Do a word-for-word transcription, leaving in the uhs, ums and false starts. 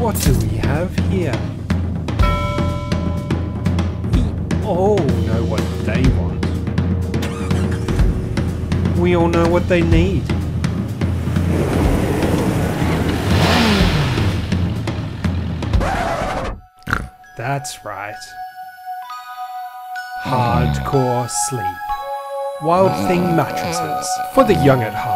What do we have here? We all know what they want. We all know what they need. That's right. Hardcore sleep. Wild Thing mattresses for the young at heart.